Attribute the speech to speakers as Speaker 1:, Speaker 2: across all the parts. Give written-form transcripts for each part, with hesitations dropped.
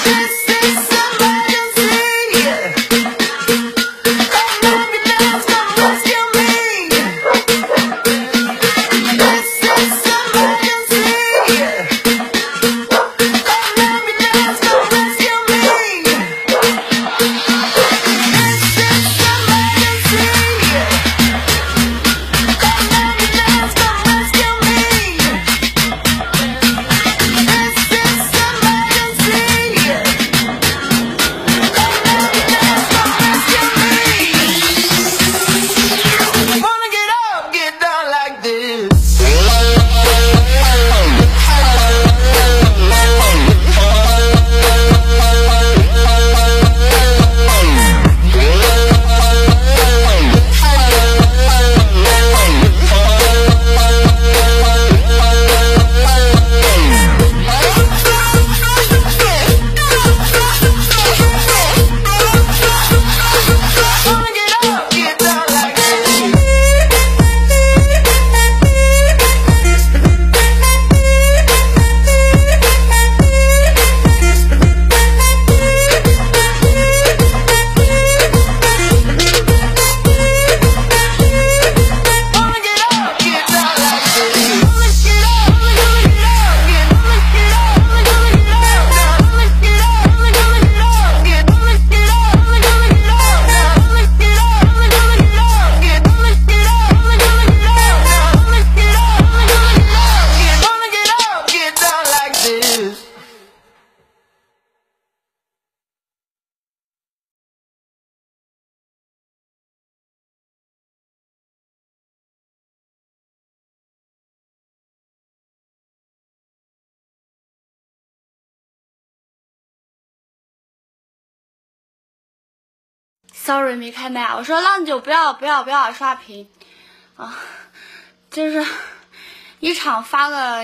Speaker 1: Sorry 没开麦，我说浪九不要刷屏啊，就是一场发个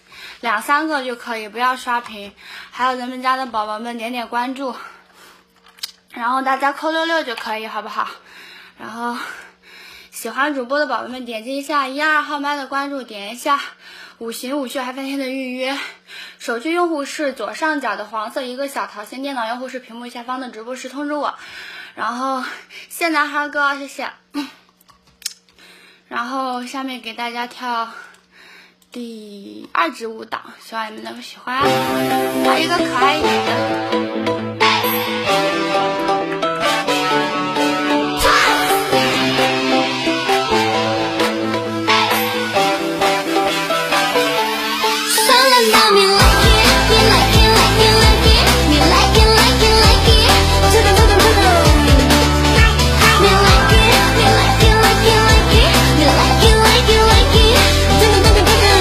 Speaker 1: 2、3个就可以，不要刷屏。还有咱们家的宝宝们点点关注，然后大家扣66就可以，好不好？然后喜欢主播的宝宝们点击一下1、2号麦的关注，点一下5行5穴还翻天的预约。手机用户是左上角的黄色一个小桃心，电脑用户是屏幕下方的直播室通知我。然后谢男孩哥，谢谢。然后下面给大家跳第2支舞蹈，希望你们能喜欢。来一个可爱一点的。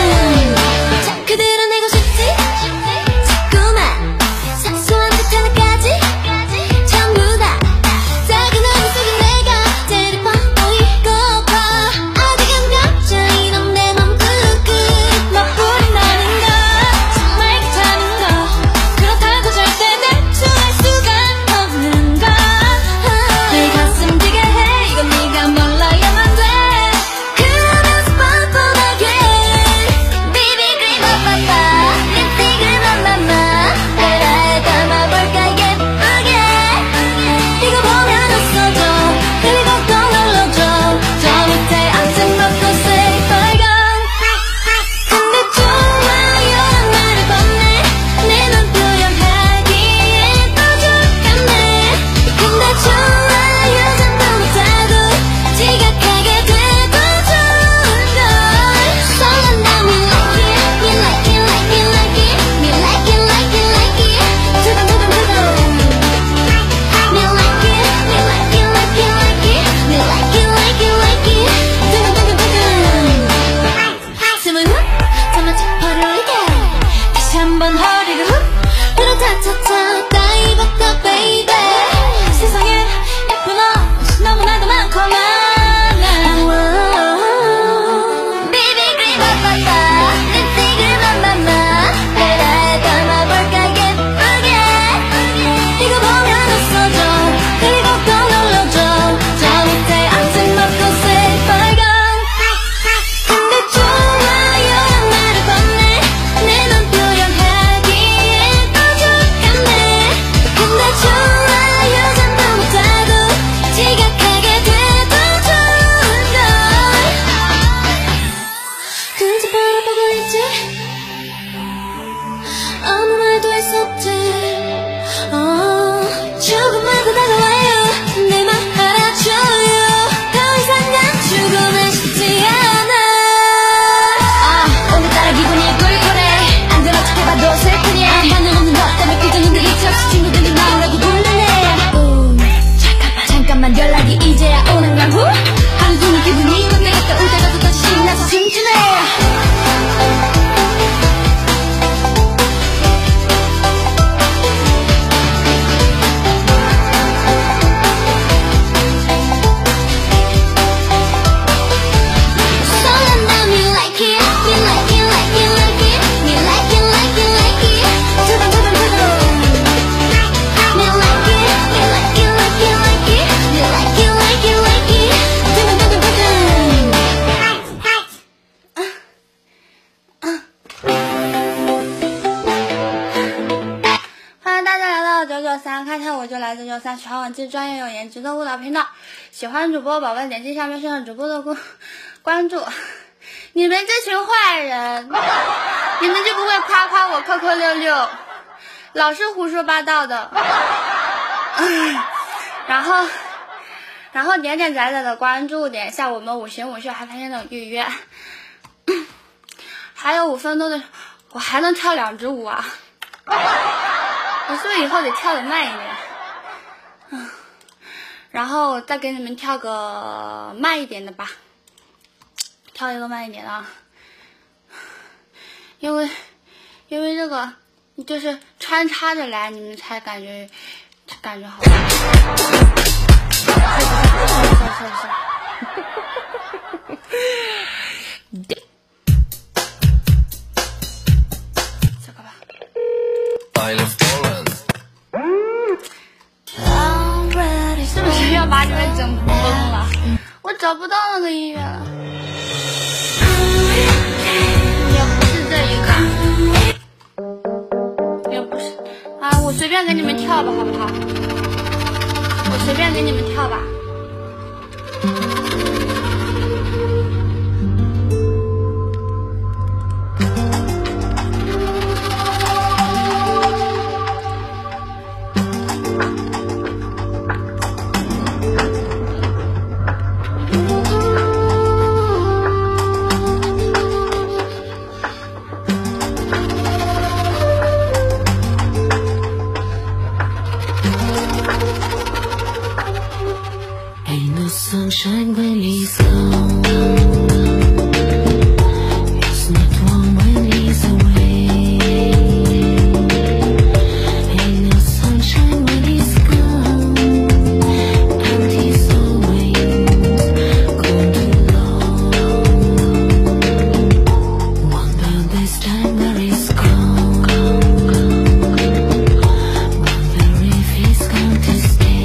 Speaker 2: 자꾸들은 내고 싶지? 자꾸만 사소한 듯한
Speaker 1: 963，看见我就来963，喜欢我既专业又颜值的舞蹈频道，喜欢主播宝贝点击下面上主播的关注。你们这群坏人，你们就不会夸夸我QQ66，老是胡说八道的。然后点点仔仔的关注，点一下我们5行5穴还发现的预约，还有5分多的，我还能跳2支舞啊！我是不是以后得跳得慢一点？然后再给你们跳个慢一点的吧，跳一个慢一点的啊，因为这个就是穿插着来，你们才感觉好。是。这个吧。是不是要把你们整疯了？我找不到那个音乐了，也不是这一个，也不是啊，我随便给你们跳吧，好不好？我随便给你们跳吧。
Speaker 2: Sunshine when he's gone. It's not warm when he's away. Ain't no sunshine when he's gone. And he's always gone too long. Wonder this time where he's gone. Wonder if he's going to stay.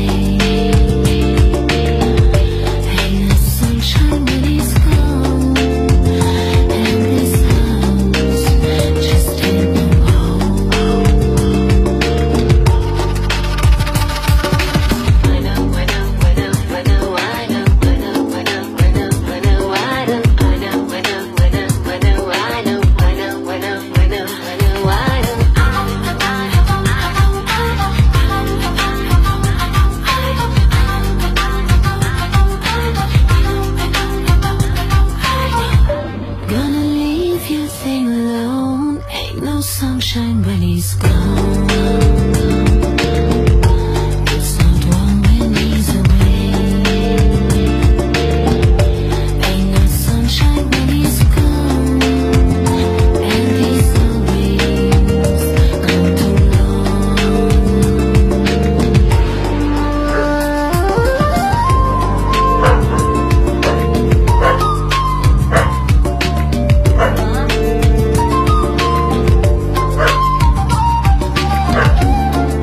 Speaker 2: Sunshine when he's gone. It's not warm when he's away. Ain't no sunshine when he's gone. And he's always gone too long.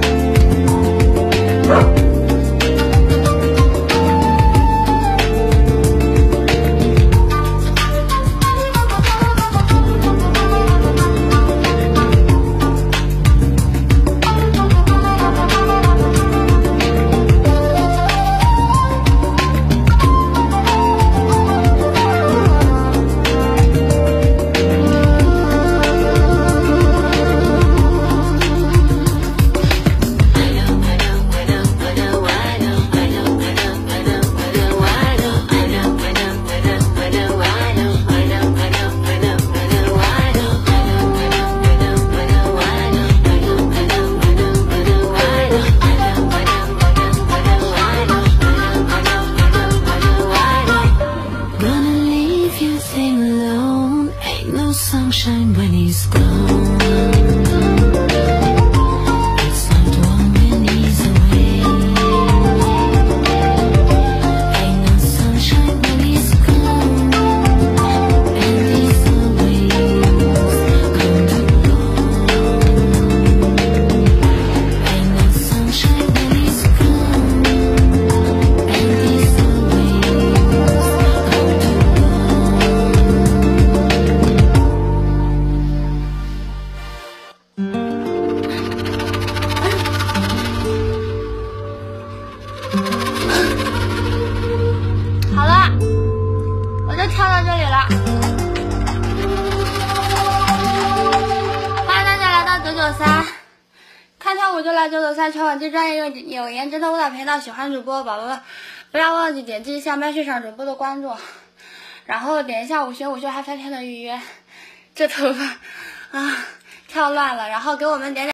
Speaker 1: 3，看跳舞就来993，全网最专业有颜值的舞蹈频道，喜欢主播宝宝们不要忘记点击一下麦序上主播的关注，然后点一下5学5秀嗨翻天的预约。这头发啊跳乱了，然后给我们点点。